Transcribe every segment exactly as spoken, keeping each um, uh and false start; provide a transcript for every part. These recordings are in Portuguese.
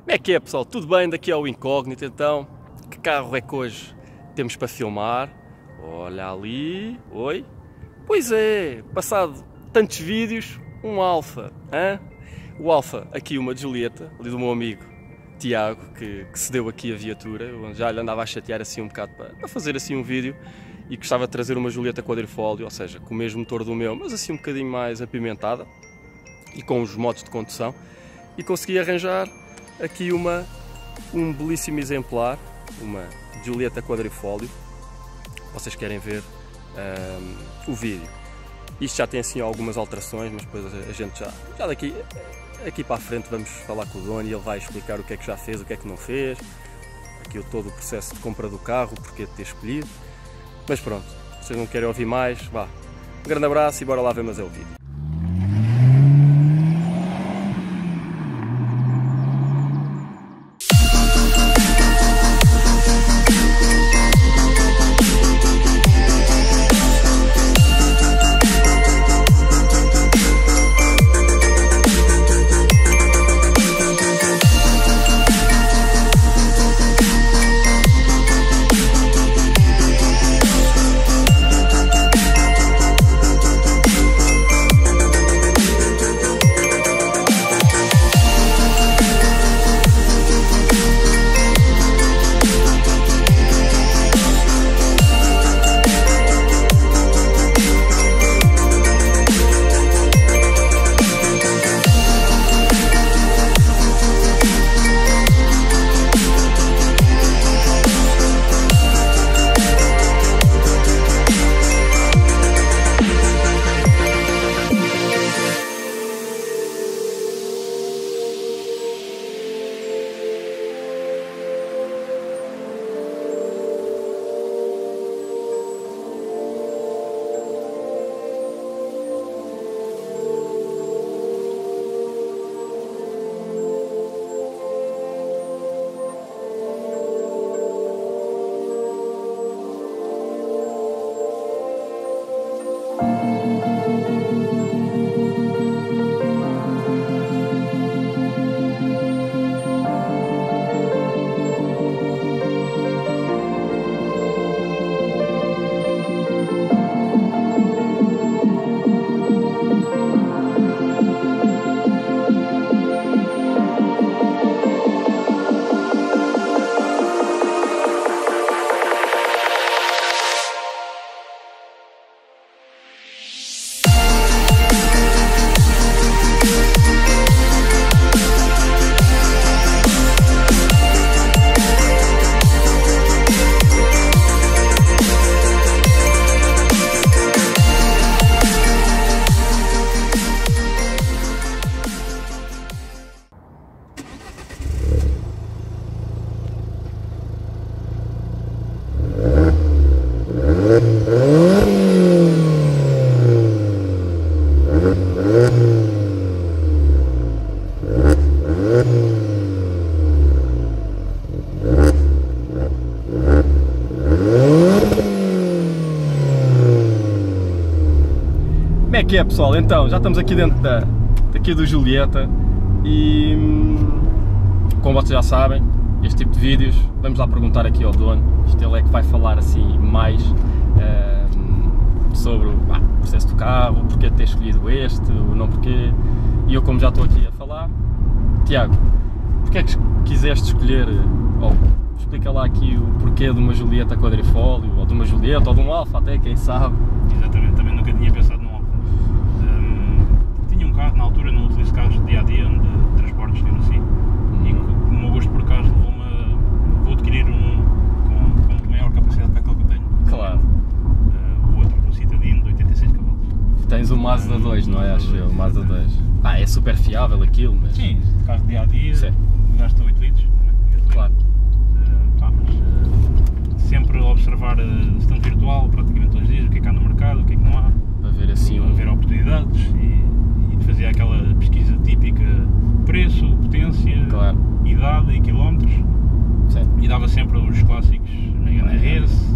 Como é que é, pessoal? Tudo bem? Daqui ao Incógnito, então. Que carro é que hoje temos para filmar? Olha ali. Oi? Pois é, passado tantos vídeos, um Alfa. Hein? O Alfa, aqui uma Julieta, ali do meu amigo Tiago, que, que cedeu aqui a viatura. Eu já lhe andava a chatear assim um bocado para, para fazer assim um vídeo. E gostava de trazer uma Julieta quadrifólio, ou seja, com o mesmo motor do meu, mas assim um bocadinho mais apimentada. E com os modos de condução. E consegui arranjar aqui uma, um belíssimo exemplar, uma Julieta quadrifólio. Vocês querem ver um, o vídeo. Isto já tem assim algumas alterações, mas depois a gente já, já daqui aqui para a frente vamos falar com o dono e ele vai explicar o que é que já fez, o que é que não fez. Aqui todo o processo de compra do carro, o porquê de ter escolhido. Mas pronto, se vocês não querem ouvir mais, vá. Um grande abraço e bora lá ver mais é o vídeo. Como é que é, pessoal? Então, já estamos aqui dentro da, daqui do Julieta e, como vocês já sabem, este tipo de vídeos, vamos lá perguntar aqui ao dono, isto ele é que vai falar assim mais uh, sobre ah, o processo do carro, o porquê de ter escolhido este, o não porquê, e eu como já estou aqui a falar, Tiago, porquê é que quiseste escolher, ou explica lá aqui o porquê de uma Julieta quadrifólio, ou de uma Julieta, ou de um Alfa até, quem sabe? Exatamente, também nunca tinha pensado num Alfa. Um, tinha um carro, na altura não utilizo carros de dia a dia, de transportes, digamos assim, hum. e o meu gosto por carros levou-me a, vou adquirir um com, com maior capacidade para aquele que eu tenho. Claro. Uh, o outro, o Citadino de oitenta e seis cavalos. Tens o Mazda dois, não é? Acho eu, o Mazda dois. Ah, é super fiável aquilo, mas... Sim, carro de dia a dia, Sim. gasta oito litros. Claro. Uh, pá, mas, uh, sempre observar uh, stand virtual, praticamente todos os dias, o que é que há no mercado, o que é que não há. Para ver assim... Para ver oportunidades e, e fazer aquela pesquisa típica, preço, potência, claro. idade e quilómetros. Sim. E dava sempre os clássicos Megane R S.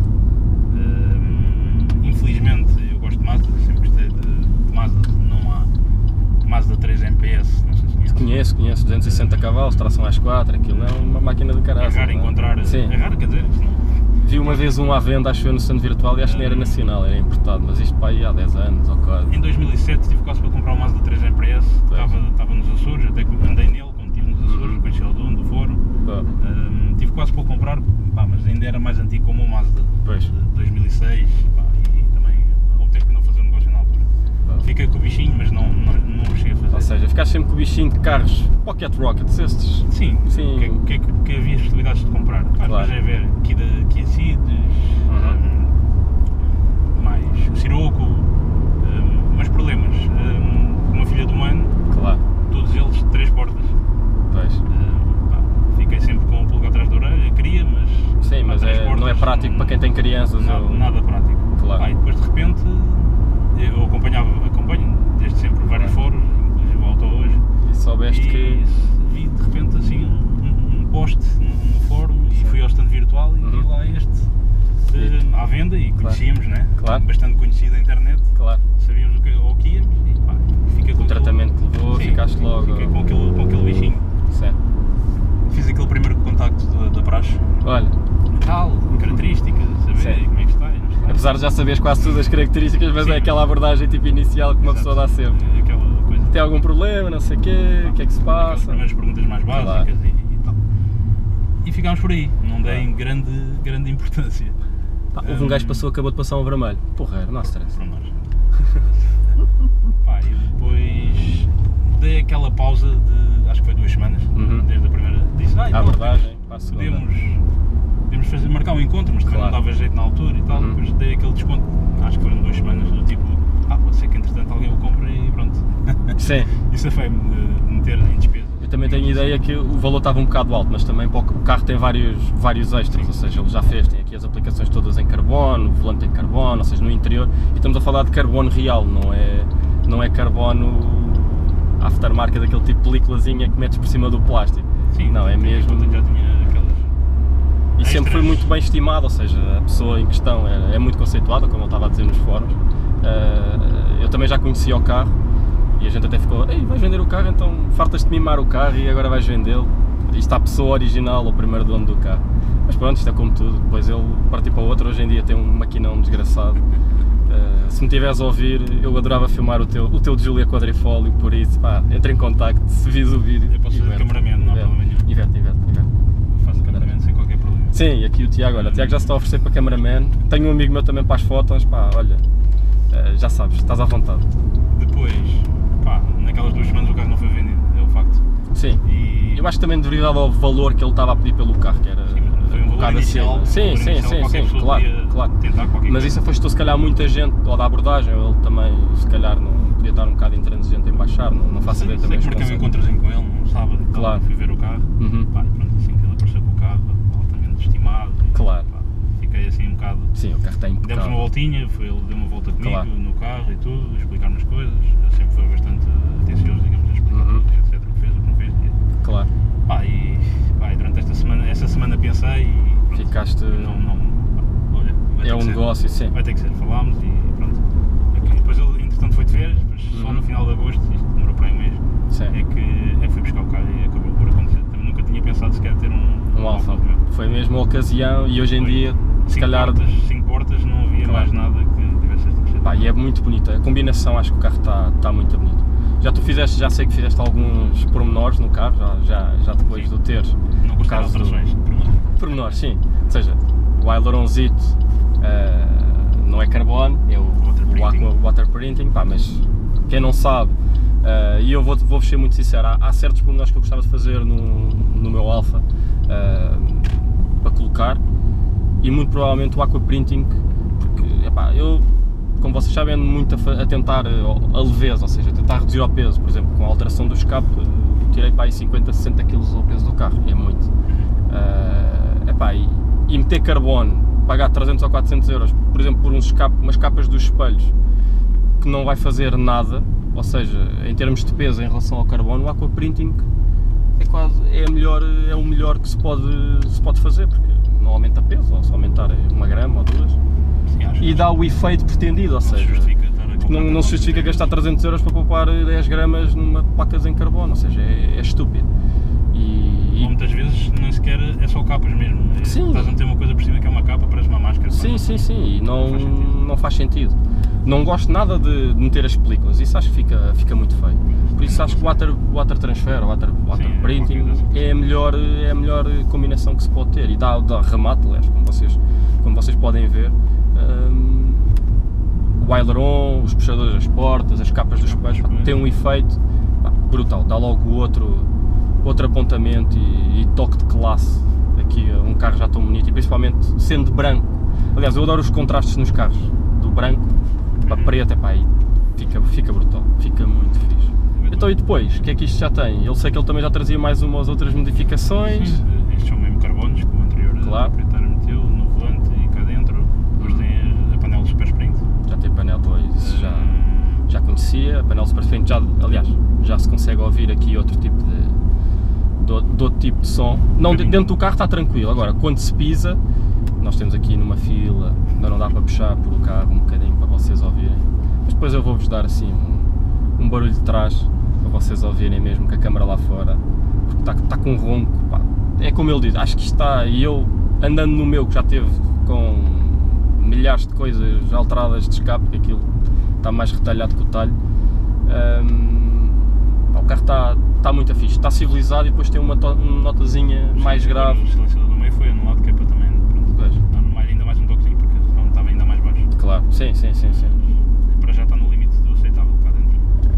Uh, infelizmente eu gosto de Mazda, sempre gostei de, de Mazda, não há Mazda três M P S, não sei se conhece. Conheço, conheço, duzentos e sessenta cavalos, tração às quatro, aquilo é uma máquina de caralho. É raro encontrar, Sim. é raro, quer dizer, não... Vi uma vez um à venda, acho que foi no stand virtual e acho que nem era nacional, era importado, mas isto para aí há dez anos ou quase. Em dois mil e sete tive quase para comprar um Mazda três M P S, estava, estava nos Açores, até que andei nele quando estive nos Açores, Uhum. conheci o dono do fórum. Um, tive quase para comprar, pá, mas ainda era mais antigo como o Mazda Pois. de dois mil e seis, pá, e também optei por não fazer o negócio na altura. Pá. Fiquei com o bichinho, mas não, não, não o cheguei a fazer. Ou seja, ficaste sempre com o bichinho de carros Pocket Rockets, estes? Sim, Sim. Que, que, que, que havia as possibilidades de comprar. Às Claro. vezes é ver Kia, Kia Ceed, Uhum. um, mais o Sirocco, um, mas problemas. Um, uma filha de um ano, Claro, todos eles de três portas. pois. Um, pá, fiquei sempre com o pulgar atrás da orelha, queria, mas. Sim, pá, mas três é, portas, não é prático não- para quem tem crianças Nada, ou... nada prático. Claro. Pá, e depois de repente eu acompanhava, acompanho desde sempre vários Claro. fóruns, inclusive o Auto Hoje. E soubeste E que... vi de repente assim um, um post no, no fórum e Sim. fui ao stand virtual e vi Uhum. lá este eh, à venda e conhecíamos, né? Claro. Bastante conhecido na internet, Claro, sabíamos o que, ao que íamos e pá, fiquei com o tratamento que levou, Sim, ficaste logo... Fiquei com aquele, com aquele bichinho. Certo. Fiz aquele primeiro contacto da, da praxe, Olha, tal, características, saber Sim. como é que está e não está. apesar de já saberes quase todas as características, mas Sim. é aquela abordagem tipo inicial que uma Exato. pessoa dá sempre. Aquela coisa. Tem algum problema, não sei o quê, o que é que se Aquelas passa? primeiras perguntas mais básicas Claro. e, e tal. E ficámos por aí, não dei Claro. grande, grande importância. Pá, houve um gajo que passou, acabou de passar um vermelho. Porreiro, não há stress. Para nós. Pá, e depois dei aquela pausa de, acho que foi duas semanas, Uhum. desde a primeira. Disse, ah, A então, abordagem, para a segunda. podemos, podemos fazer, marcar um encontro, mas também Claro. não dava jeito na altura e tal. Uhum. Depois dei aquele desconto, acho que foram duas semanas, do tipo, ah, pode ser que entretanto alguém o compre e pronto. Sim, Isso é feio de meter em despesa. eu também tenho a ideia que o valor estava um bocado alto, mas também para o o carro tem vários, vários extras, ou seja, ele já fez, tem aqui as aplicações todas em carbono, o volante em carbono, ou seja, no interior, e estamos a falar de carbono real, não é, não é carbono aftermarket, daquele tipo de peliculazinha que metes por cima do plástico. Sim, Não, é tendo em mesmo- conta que já tinha aquelas. E sempre foi Extras. muito bem estimado, ou seja, a pessoa em questão é, é muito conceituada, como eu estava a dizer nos fóruns. Uh, eu também já conhecia o carro e a gente até ficou, ei, vais vender o carro, então fartas de mimar o carro e agora vais vendê-lo. Isto está a pessoa original, o primeiro dono do carro. Mas pronto, isto é como tudo, depois ele partiu para o outro, hoje em dia tem um maquinão desgraçado. Uh, se me estiveres a ouvir, eu adorava filmar o teu, o teu de Júlia Quadrifólio, por isso, pá, entra em contacto, se vis o vídeo. Eu posso fazer inverte, cameraman, não há inverte, problema nenhum. inverte, inverte, inverte. Faço cameraman sem qualquer problema. Sim, e aqui o Tiago, olha, o Tiago já se está a oferecer para cameraman. Tenho um amigo meu também para as fotos, pá, olha, eh, já sabes, estás à vontade. Depois, pá, naquelas duas semanas o carro não foi vendido, é o facto. Sim, E eu acho que também deveria dar ao valor que ele estava a pedir pelo carro, que era sim, mas foi um valor bocado inicial. acima. Sim, um valor sim, inicial, sim, qualquer sim, pessoa claro, podia claro. tentar qualquer Mas coisa. isso afastou se calhar muita gente ou da abordagem, ou ele também, se calhar, não podia estar um bocado intransigente em baixar, não, não faço Sei, ideia sei também. que marquei um encontrozinho com ele num sábado e tal, Claro. fui ver o carro. Uhum. Pá, e pronto, assim que ele apareceu com o carro, altamente estimado. E, Claro. pá, fiquei assim um bocado. Sim, o carro está Demos uma impecável. voltinha, foi, ele deu uma volta comigo Claro. no carro e tudo, explicar-me as coisas. Ele sempre foi bastante atencioso, digamos, a explicar Uhum. tudo, etcétera. O que fez, o que não fez. E, Claro, pá, e, pá, e durante esta semana, essa semana pensei e pronto, ficaste. não, não, pá, olha, vai ter É um que ser. negócio, sim. Vai ter que ser, falámos e pronto. Aqui, depois ele, entretanto, foi de férias, mas só Uhum. no final de agosto, isto demorou para aí um mês, Sim. é que, é que fui buscar o carro e acabou por acontecer. Também nunca tinha pensado sequer ter um, Um Alfa. meu. Foi mesmo a ocasião e hoje em Foi. dia, se Cinco calhar. portas, cinco portas, não havia Claro. mais nada que tivesse esta crescente. Pá, e é muito bonita, a combinação, acho que o carro está está muito bonito. Já tu fizeste, já sei que fizeste alguns pormenores no carro, já, já, já depois Sim. de o teres. Não gostei de caso- alterações. Pormenores, sim. Ou seja, o aileronzito eh, não é carbono, é o, Water o printing. aqua water printing, pá, mas quem não sabe, eh, e eu vou, vou ser muito sincero, há, há certos pormenores que eu gostava de fazer no, no meu Alfa eh, para colocar, e muito provavelmente o aqua printing, porque epá, eu, como vocês sabem, ando muito a, fa- a tentar eh, a leveza, ou seja, a tentar reduzir o peso. Por exemplo, com a alteração do escape, eh, tirei para aí cinquenta, sessenta quilos ao peso do carro, é muito. Uh, epá, e, e meter carbono, pagar trezentos ou quatrocentos euros, por exemplo, por uns escape, umas capas dos espelhos, que não vai fazer nada, ou seja, em termos de peso em relação ao carbono, o aqua printing é quase, é, a melhor, é o melhor que se pode, se pode fazer, porque não aumenta peso, ou se aumentar uma grama ou duas, Sim, acho e que dá o efeito pretendido, ou não se seja, justifica estar a comprar não, não se justifica gastar trezentos euros para poupar dez gramas numa placas em carbono, ou seja, é, é estúpido. E, Ou muitas vezes nem sequer é só capas mesmo. Sim. Estás a meter uma coisa por cima que é uma capa, parece uma máscara. Sim, sim, sim, e não, não faz sentido. não faz sentido. Não gosto nada de meter as películas, isso acho que fica, fica muito feio. Por isso acho que o water, water transfer, o water, water Sim, printing é é a, melhor, é a melhor combinação que se pode ter e dá, dá remate, aliás, como vocês, como vocês podem ver. Um, o aileron, os puxadores das portas, as capas dos pés, tem um efeito pá, brutal, dá logo outro, outro apontamento e, e toque de classe aqui a um carro já tão bonito e principalmente sendo branco. Aliás, eu adoro os contrastes nos carros, do branco para preto, epá, e fica, fica brutal, fica muito fixe. Então e depois, o que é que isto já tem? Eu sei que ele também já trazia mais umas outras modificações. Sim, estes são mesmo carbonos que o anterior Claro. proprietário meteu no volante e cá dentro. Depois tem a, a panela Super Sprint. Já tem painel dois, isso já, Hum, já conhecia, a painel Super Sprint já, aliás, já se consegue ouvir aqui outro tipo de, de, de outro tipo de som. Não, de- dentro do carro está tranquilo, agora quando se pisa, nós temos aqui numa fila, ainda não dá para puxar por o carro um bocadinho para vocês ouvirem, mas depois eu vou-vos dar assim um, um barulho de trás para vocês ouvirem mesmo com a câmara lá fora, porque está, está com um ronco, pá. É como ele diz, acho que isto está, e eu andando no meu que já teve com milhares de coisas alteradas de escape, que aquilo está mais retalhado que o talho, hum, pá, o carro está, está muito fixe, está civilizado e depois tem uma, to- uma notazinha mais grave. O silenciador do meio foi anulado, que é para também pronto, Pois. dar mais- ainda mais um toquezinho, porque não estava ainda mais baixo. Claro, sim, sim, sim, sim. Para já está no limite do aceitável cá dentro.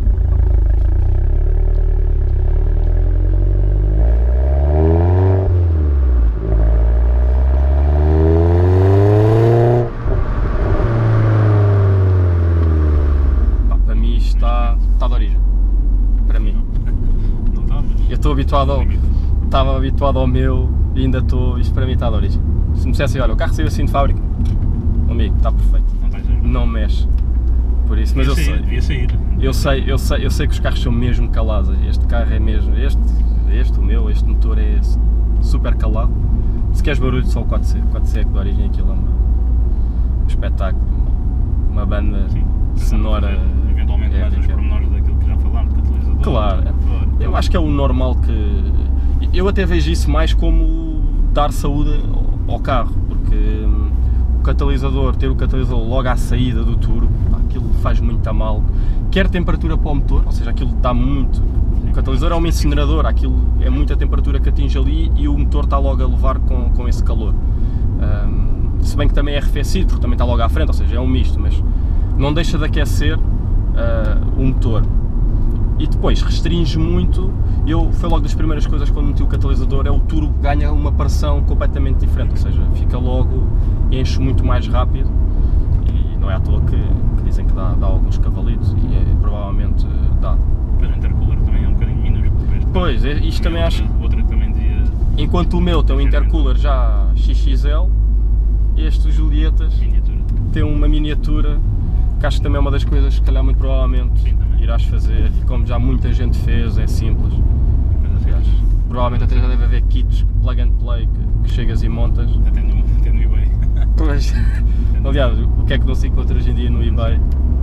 Pá, para mim isto está, está de origem, para mim. Não está, mas Eu estou habituado ao, limite. estava habituado ao meu e ainda estou, isto para mim está de origem. Se me dissessem, olha, o carro saiu assim de fábrica, amigo, está perfeito, Não está exagerado. não mexe, por isso, mas eu Devia sair, sei, devia sair. eu sei, eu sei, eu sei que os carros são mesmo calados, este carro é mesmo, este, este, o meu, este motor é super calado, se queres barulho só o quatro C, o quatro C é que de origem aquilo é uma, um espetáculo, uma banda Sim. sonora Fazer, eventualmente mais os épica. pormenores daquilo que já falámos, de catalisador. Claro, motor. eu acho que é o normal que... Eu até vejo isso mais como dar saúde ao carro, porque hum, o catalisador, ter o catalisador logo à saída do turbo, pá, aquilo faz muito a mal. Quer temperatura para o motor, ou seja, aquilo dá muito. O catalisador é uma incineradora, aquilo é muita temperatura que atinge ali e o motor está logo a levar com, com esse calor. Hum, se bem que também é arrefecido, porque também está logo à frente, ou seja, é um misto, mas não deixa de aquecer ah, o motor. E depois restringe muito, eu, foi logo das primeiras coisas quando meti o catalisador, é o turbo ganha uma pressão completamente diferente, ou seja, fica logo, enche muito mais rápido e não é à toa que, que dizem que dá, dá alguns cavalitos e é, provavelmente dá. Depois o intercooler também é um bocadinho minúsculo. este Pois, é- isto também outra, acho, Outra que também dizia enquanto o meu tem um intercooler já X X L, este, o Julietas, miniatura. tem uma miniatura, que acho que também é uma das coisas que, calhar, muito provavelmente Sim, também. irás fazer, e como já muita gente fez, é simples. Coisa assim. Aliás, provavelmente até já deve haver kits plug and play que, que chegas e montas. Até no, até no eBay. Pois, aliás, o que é que não se encontra hoje em dia no eBay?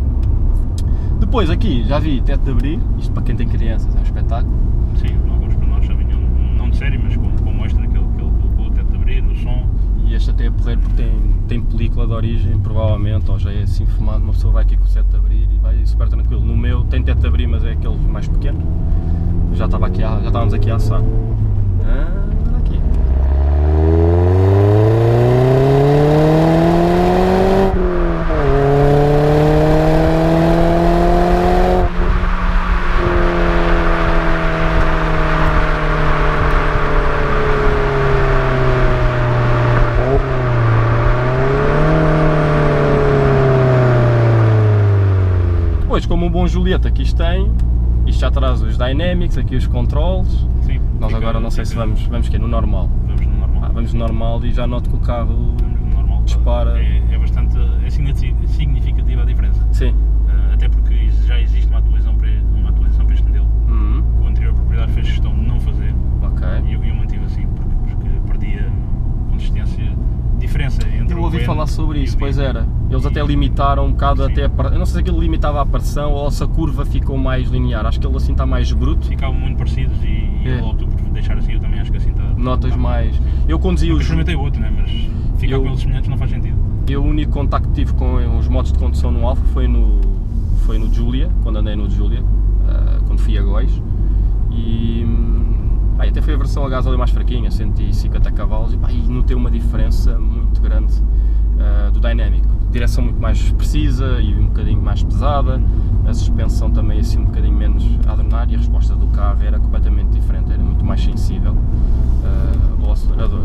Depois aqui, já vi teto de abrir, isto para quem tem crianças é um espetáculo. Sim, alguns para nós já vinham, não de série, mas como, como extra, aquele que ele colocou, o teto de abrir, o som. E este até é porreiro porque tem, tem película de origem, provavelmente, ou já é assim fumado, uma pessoa vai aqui com o teto de abrir e vai super tranquilo. No meu tem teto de abrir, mas é aqueles mais pequenos. Já, estava aqui a, já estávamos aqui a assar. Ah, olha aqui. Depois, como um bom Julieta que isto tem, isto já traz os Dynamics, aqui os controls. Sim, Nós fica- agora não sei se fica- vamos, vamos que no normal. Vamos no normal. Ah, vamos no normal e já noto que o carro, Vamos no normal. dispara. É, é bastante é signifi- significativa a diferença. sim, Uh, até porque já existe uma atualização para, uma atualização para este modelo. uhum. O anterior proprietário fez questão de não fazer Ok. e eu, eu mantive assim porque, porque perdia consistência, diferença entre Eu o ouvi V N falar falar sobre isso, pois era. Eles até limitaram um bocado, até a, eu não sei se aquilo limitava a pressão ou se a curva ficou mais linear, acho que ele assim está mais bruto. Ficavam muito parecidos e é. eu opto por deixar assim, eu também acho que assim está... Notas está mais... mais... Eu conduzi os... Eu experimentei o outro, né? Mas ficar eu... com eles semelhantes não faz sentido. Eu, o único contacto que tive com os modos de condução no Alfa foi no, foi no Giulia, quando andei no Giulia, uh, quando fui a Góis. E... Pá, até foi a versão a gasóleo mais fraquinha, cento e cinquenta cavalos, e, pá, e notei uma diferença muito grande uh, do Dynamic. Direção muito mais precisa e um bocadinho mais pesada, a suspensão também assim um bocadinho menos a adrenar, e a resposta do carro era completamente diferente, era muito mais sensível uh, ao acelerador.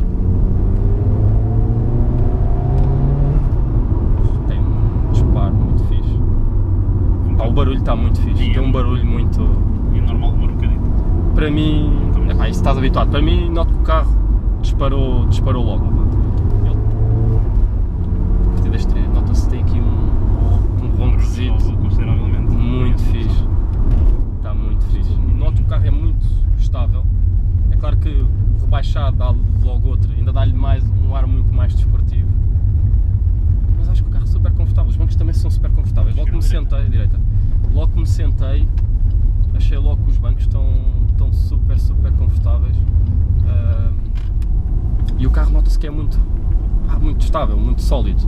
Tem um disparo muito fixe. Pá, o barulho está muito fixe, tem um barulho muito... E normal demora um bocadinho. Para mim, epá, isso estás habituado, para mim noto que o carro disparou, disparou logo. Ele, nota-se que tem aqui um, um ronquezito consideravelmente muito fixe, está muito fixe. Noto que o carro é muito estável, é claro que o rebaixado dá logo outro, ainda dá-lhe mais, um ar muito mais desportivo, mas acho que o carro é super confortável, os bancos também são super confortáveis. Logo que me sentei, direita, logo que me sentei, achei logo que os bancos estão, estão super, super confortáveis, uh, e o carro nota-se que é muito, ah, muito estável, muito sólido.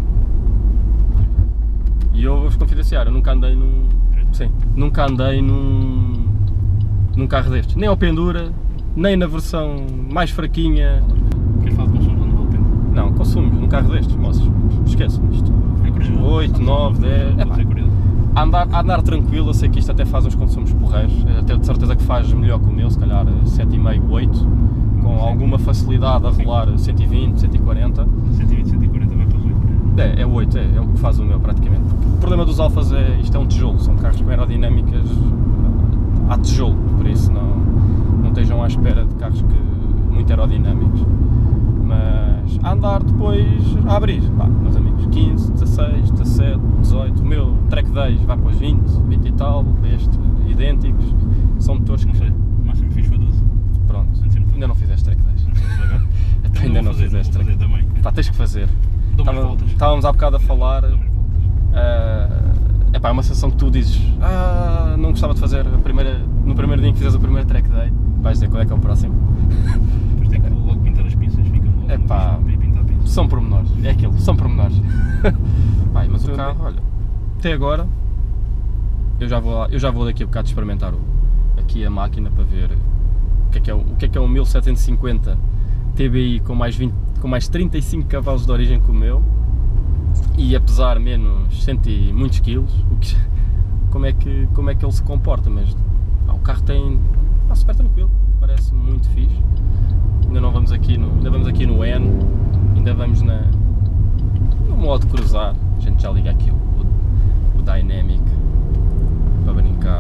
E eu vou-vos confidenciar, eu nunca andei num... Sim, nunca andei num... num carro destes, nem ao pendura, nem na versão mais fraquinha. Queres falar de consumo ou não vale a pena? Não, consumos num carro destes, moços, esqueçam isto. É curioso. oito, nove, dez... Pode ser curioso. A andar, a andar tranquilo, eu sei que isto até faz uns consumos porreiros, até de certeza que faz melhor que o meu, se calhar sete vírgula cinco, oito, com alguma facilidade a rolar cento e vinte, cento e quarenta. cento e vinte, cento e quarenta vai para os oito. É, é o oito, é, é o que faz o meu praticamente. Porque o problema dos Alfas é, isto é um tijolo, são carros com aerodinâmicas a tijolo, por isso não, não estejam à espera de carros que, muito aerodinâmicos. Mas a andar depois a abrir, pá, meus amigos, quinze, dezasseis, dezassete, dezoito, o meu track days vai para os vinte, vinte e tal, este, idênticos, são motores que... Não sei, o máximo fiz foi doze. Pronto, ainda não fizeste track days. Então, ainda não fazer, fizeste track days. Pá, tens que fazer. Estava, estávamos há bocado a falar, uh, epá, é uma sensação que tu dizes, ah, não gostava de fazer a primeira, no primeiro dia em que fizes o primeiro track day, vais dizer qual é que é o próximo. Depois tem que logo pintar as pinças, ficam logo epá, bem pintar pinças. São pormenores, é aquilo, são pormenores. Pai, mas o carro, olha, até agora, eu já vou, eu já vou daqui a bocado experimentar o, aqui a máquina para ver o que é que é o, o que é que é um mil setecentos e cinquenta T B I com mais, vinte, com mais trinta e cinco cavalos de origem que o meu e a pesar menos cento e muitos quilos, o que, como, é que, como é que ele se comporta, mas ah, o carro tem, ah, super tranquilo, parece muito fixe. Ainda não vamos aqui no, ainda vamos aqui no N, ainda vamos na, no modo cruzar, a gente já liga aqui o, o, o Dynamic para brincar.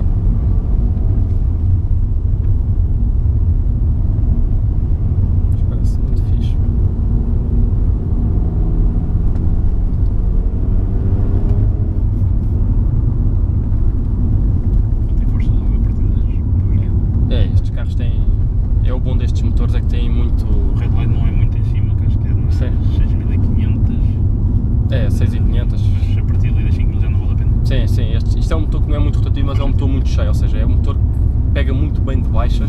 É o bom destes motores é que têm muito... O headline não é muito em cima, que acho que é nas seis mil e quinhentos. É, seis mil e quinhentos. Mas a partir ali das cinco mil já não vale a pena. Sim, sim, este, isto é um motor que não é muito rotativo, mas é um motor muito cheio, ou seja, é um motor que pega muito bem de baixas.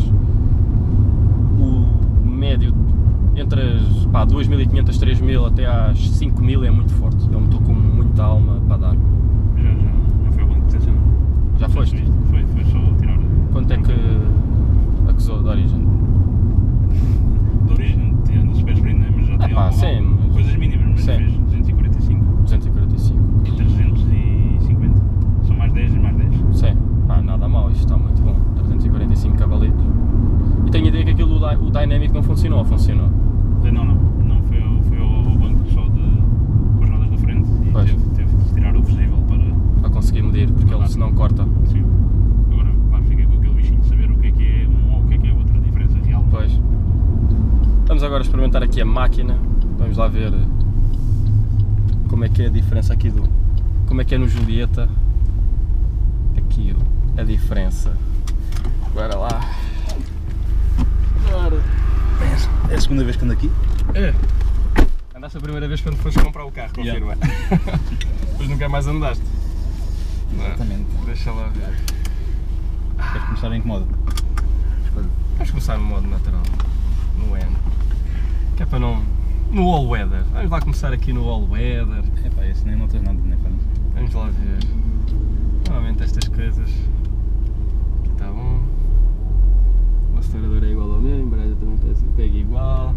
O médio entre as pá, dois mil e quinhentos, três mil até às cinco mil é muito forte, é um motor com muita alma para dar. Já, já, já foi ao banco de proteção? Já foste? Foi, foi só tirar... Quanto é que acusou de origem? De origem, tirando os pés sprint, mas já tem ah, pá, sim, mas... coisas mínimas, mas sim. Fez duzentos e quarenta e cinco. duzentos e quarenta e cinco. E trezentos e cinquenta. São mais dez e mais dez. Sim, pá, nada mal, isto está muito bom. trezentos e quarenta e cinco cavalitos. E tenho a ideia que aquilo, o Dynamic não funcionou, ou funcionou? Não, não, não foi ao, foi ao banco só de, com as rodas da frente e teve, teve de tirar o fusível para... Para conseguir medir, porque ele senão corta. Sim. Agora, claro, fiquei com aquele bichinho de saber o que é que é um ou o que é que é outra, a diferença real. Pois. Vamos agora experimentar aqui a máquina, vamos lá ver como é que é a diferença aqui do... como é que é no Giulietta, aqui a diferença. Bora lá. Bora. É a segunda vez que ando aqui? É. Andaste a primeira vez quando foste comprar o carro, confirma? Yeah. Depois nunca mais andaste. Exatamente. Não, deixa lá ver. Queres começar em que modo? Escolha. Vamos começar no modo natural, no N. Que é para não... no all weather. Vamos lá começar aqui no all weather. É pá, esse nem notas nada, nem faz. Vamos lá ver. Normalmente estas coisas... Aqui está bom. O acelerador é igual ao meu, a embreagem também parece que pega igual.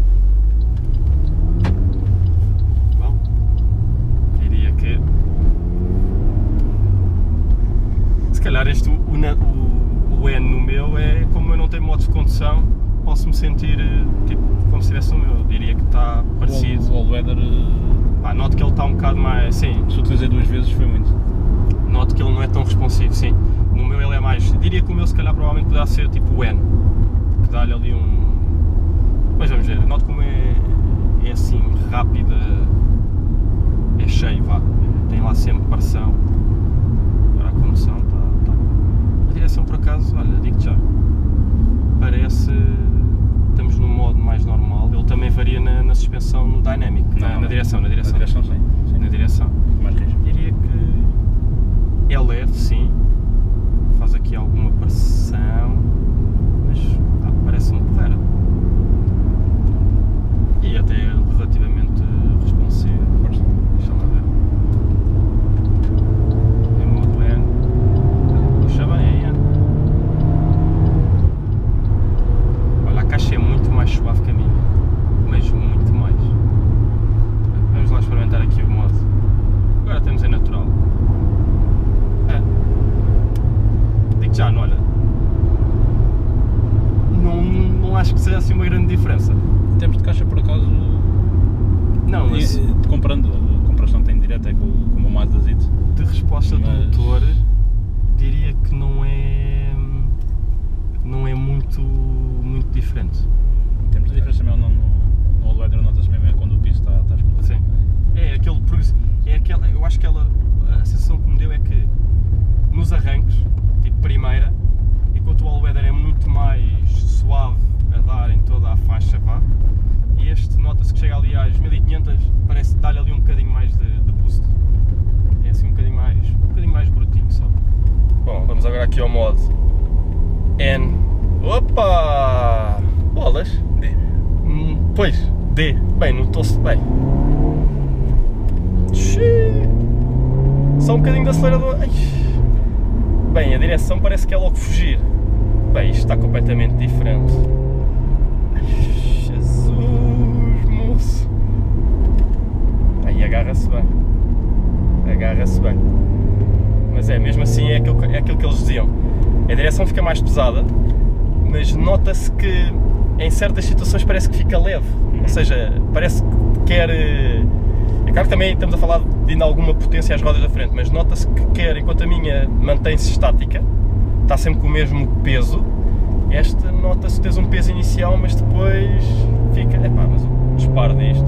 Bom, diria que... se calhar este, o, o, o N no meu é, como eu não tenho modo de condução, posso-me sentir tipo, como se estivesse no meu, diria que está parecido. O all-weather... Ah, noto que ele está um bocado mais, sim. Se utilizei duas vezes foi muito. Noto que ele não é tão responsivo, sim. No meu ele é mais, diria que o meu se calhar provavelmente poderá ser tipo o N, que dá-lhe ali um... mas vamos ver, noto como é, é assim, rápida, é cheio, vá, tem lá sempre pressão. Agora a condução está, está... a direção por acaso, olha, digo-te já, parece, estamos no modo mais normal, ele também varia na, na suspensão no Dynamic, não, na, na não. direção, na direção. Na direção sim. sim. Na direção. Mais risco. Diria que é leve, sim, faz aqui alguma pressão, mas ah, parece-me porreira. E até relativamente responsiva. Força. Deixa lá ver. Em modo N. Puxa bem, N. Olha, a caixa é muito mais suave que a minha, mas muito mais. Vamos lá experimentar aqui o modo. Agora temos em natural. É. Digo já, não, olha. Não, não acho que seja assim uma grande diferença. Em termos de caixa, por acaso, não, mas e, comprando, a comparação tem direta é com, com o Mazda Zito. De resposta mas... do motor, diria que não é, não é muito, muito diferente. Em termos de diferença mesmo, não, no, no all-weather nota-se mesmo é quando o piso está, está escuro. Sim. É aquele, é aquela, eu acho que ela, a sensação que me deu é que nos arranques, tipo primeira, enquanto o all-weather é muito mais suave a dar em toda a faixa, pá, e este nota-se que chega ali às mil e quinhentas, parece dar-lhe ali um bocadinho mais de, de boost. É assim um bocadinho mais, um bocadinho mais brutinho só. Bom, vamos agora aqui ao modo N. Opa! Bolas! D. Hum, pois, D. Bem, notou-se bem. Xiii. Só um bocadinho de acelerador. Ai. Bem, a direção parece que é logo fugir. Bem, isto está completamente diferente. Ai, Jesus, moço. Aí agarra-se bem. Agarra-se bem. Mas é, mesmo assim é aquilo, é aquilo que eles diziam. A direção fica mais pesada, mas nota-se que em certas situações parece que fica leve. Ou seja, parece que quer... É claro que também estamos a falar de ainda alguma potência às rodas da frente, mas nota-se que quer, enquanto a minha mantém-se estática, está sempre com o mesmo peso, esta nota-se que tens um peso inicial, mas depois fica... Epá, mas o disparo disto...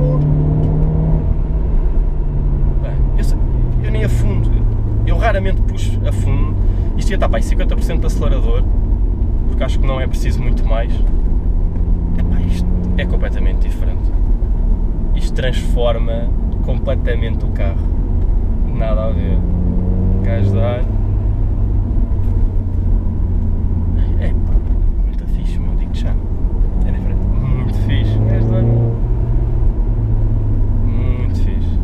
Bem, eu, sei, eu nem afundo, eu raramente puxo a fundo, isto ia estar para aí cinquenta por cento de acelerador, porque acho que não é preciso muito mais. Epá, isto é completamente diferente. Isto transforma completamente o carro. Nada a ver. Gás de ar. É pá, muito fixe, meu, digo já. É diferente. Muito fixe. Gás de ar. Muito fixe.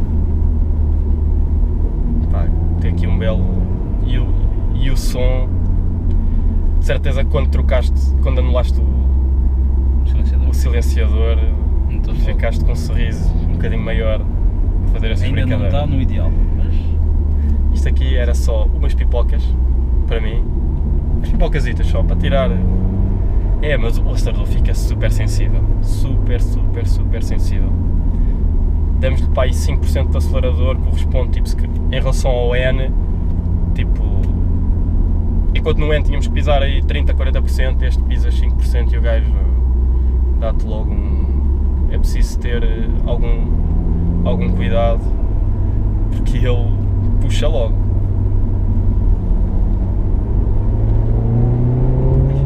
Pá, tem aqui um belo. E o, e o som. De certeza que quando trocaste, quando anulaste o Silenciador. o silenciador, Então, ficaste com um sorriso um bocadinho maior a fazer essas ainda não brincadeiras. está no ideal, mas... Isto aqui era só umas pipocas, para mim, umas pipocasitas só, para tirar... É, mas o acelerador fica super sensível, super, super, super sensível. Damos-lhe para aí cinco por cento de acelerador, corresponde, tipo, em relação ao N, tipo... Enquanto no N tínhamos que pisar aí trinta, quarenta por cento, este pisa cinco por cento e o gajo dá-te logo um... É preciso ter algum, algum cuidado, porque ele puxa logo.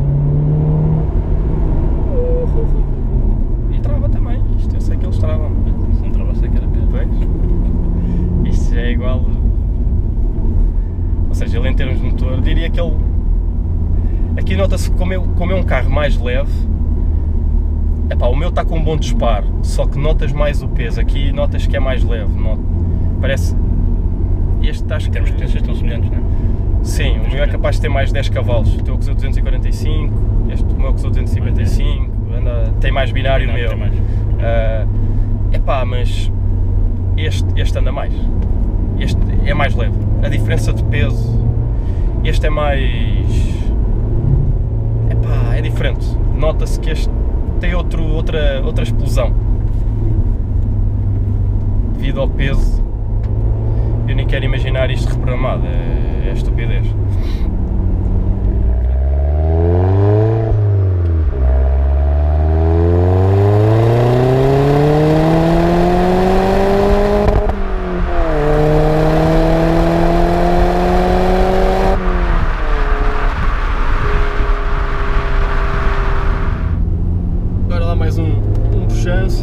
E trava também, isto eu sei que eles travam. aqui nota-se como, é, como é um carro mais leve. Epá, o meu está com um bom disparo, só que notas mais o peso. Aqui notas que é mais leve. Not... Parece. Este acho Em termos de potências estão semelhantes, não é? Sim, o meu é capaz de ter mais dez cavalos. O teu que usou duzentos e quarenta e cinco, este o meu que usou duzentos e cinquenta e cinco, anda, tem mais binário o meu. Mais. Uh, epá, mas este, este anda mais. Este é mais leve. A diferença de peso, este é mais. Epá, é diferente. Nota-se que este tem outro, outra, outra explosão. Devido ao peso, eu nem quero imaginar isto reprogramado. É, é estupidez. Mais um, um puxanço.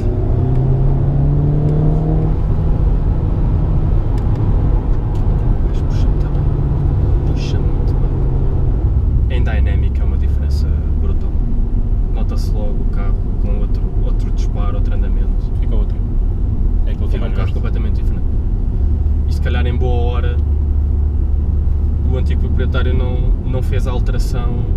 Mas puxa muito bem. Puxa muito bem. Em Dynamic é uma diferença brutal. Nota-se logo o carro com outro, outro disparo, outro andamento. Fica outro. É aquilo que Fica um carro completamente diferente. E se calhar em boa hora o antigo proprietário não, não fez a alteração.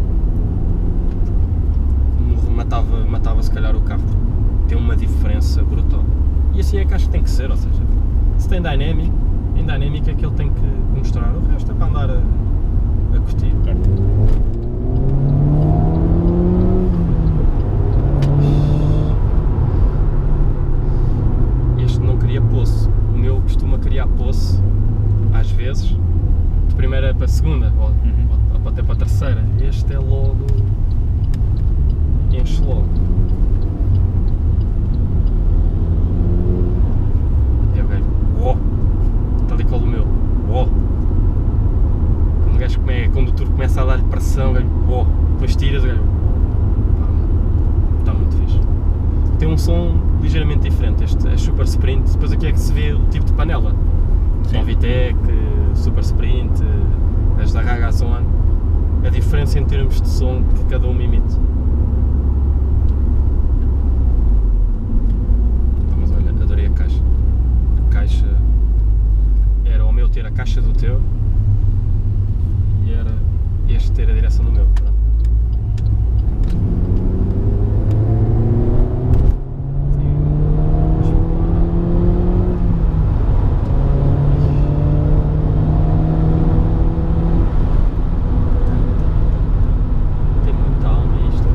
Matava, matava se calhar o carro, tem uma diferença brutal. E assim é que acho que tem que ser, ou seja, se tem Dynamic, em Dynamic é que ele tem que mostrar, o resto é para andar a, a curtir. Este não cria poço, o meu costuma criar poço, às vezes, de primeira para a segunda, ou, uhum. ou até para a terceira. Este é logo... enche logo. E o gajo, uó, está ali com o meu, uó. Quando o gajo come, quando o turco começa a dar-lhe pressão, o gajo, uó, depois tiras, o gajo, está muito fixe. Tem um som ligeiramente diferente, este é Super Sprint, depois aqui é que se vê o tipo de panela. Novitec, Super Sprint, as da Ragazone, a diferença em termos de som que cada um emite. Ter a caixa do teu e era este ter a direção do meu. Tem muita alma isto.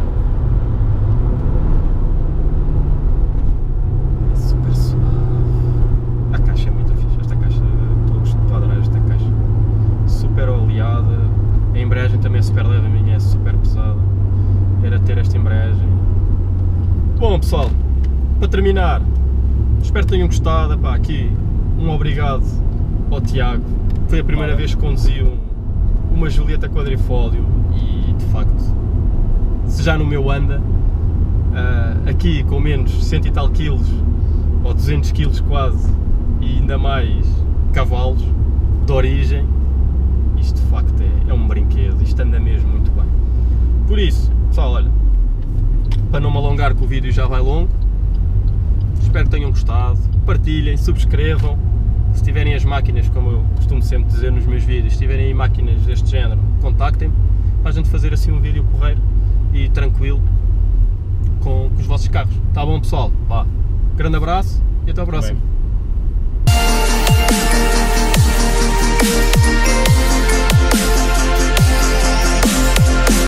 É super suave. A caixa é muito fixe. Esta caixa esta caixa super oleada, a embreagem também é super leve, a minha é super pesada, era ter esta embreagem. Bom pessoal, para terminar, espero que tenham gostado. Epá, aqui um obrigado ao Tiago, foi a primeira vez que conduzi um, uma Julieta quadrifólio e de facto, se já no meu anda, uh, aqui com menos cento e tal quilos, ou duzentos quilos quase, e ainda mais cavalos de origem, isto de facto é, é um brinquedo, isto anda mesmo muito bem. Por isso, pessoal, olha, para não me alongar que o vídeo já vai longo, espero que tenham gostado, partilhem, subscrevam, se tiverem as máquinas, como eu costumo sempre dizer nos meus vídeos, se tiverem aí máquinas deste género, contactem-me, para a gente fazer assim um vídeo porreiro e tranquilo com, com os vossos carros. Tá bom pessoal? Vá, grande abraço e até ao próximo. Bem.